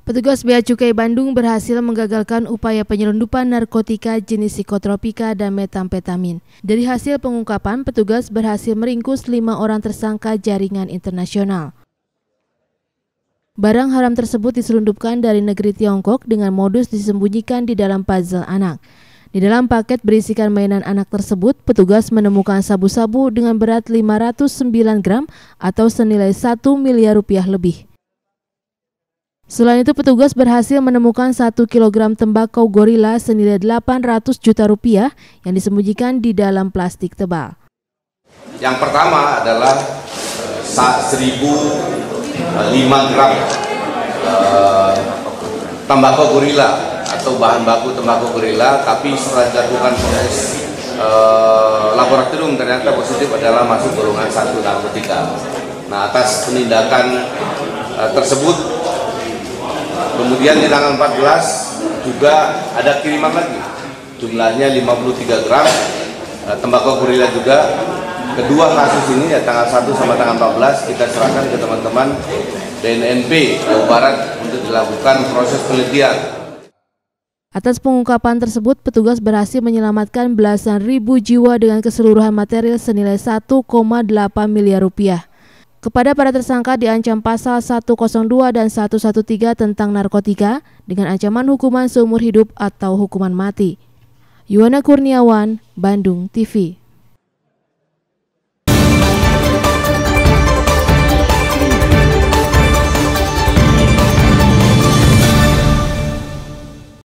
Petugas Bea Cukai Bandung berhasil menggagalkan upaya penyelundupan narkotika jenis psikotropika dan metamfetamin. Dari hasil pengungkapan, petugas berhasil meringkus 5 orang tersangka jaringan internasional. Barang haram tersebut diselundupkan dari negeri Tiongkok dengan modus disembunyikan di dalam puzzle anak. Di dalam paket berisikan mainan anak tersebut, petugas menemukan sabu-sabu dengan berat 509 gram atau senilai 1 miliar rupiah lebih. Selain itu, petugas berhasil menemukan 1 kilogram tembakau gorila senilai 800 juta rupiah yang disembunyikan di dalam plastik tebal. Yang pertama adalah 1.005 gram tembakau gorila atau bahan baku tembakau gorila, tapi setelah dilakukan proses laboratorium ternyata positif adalah masuk golongan 1 narkotika. Nah, atas penindakan tersebut, kemudian di tanggal 14 juga ada kiriman lagi, jumlahnya 53 gram tembakau gorila juga. Kedua kasus ini ya tanggal 1 sama tanggal 14 kita serahkan ke teman-teman BNNP Jawa Barat untuk dilakukan proses penelitian. Atas pengungkapan tersebut, petugas berhasil menyelamatkan belasan ribu jiwa dengan keseluruhan material senilai 1,8 miliar rupiah. Kepada para tersangka diancam pasal 102 dan 113 tentang narkotika dengan ancaman hukuman seumur hidup atau hukuman mati. Yuwana Kurniawan, Bandung TV.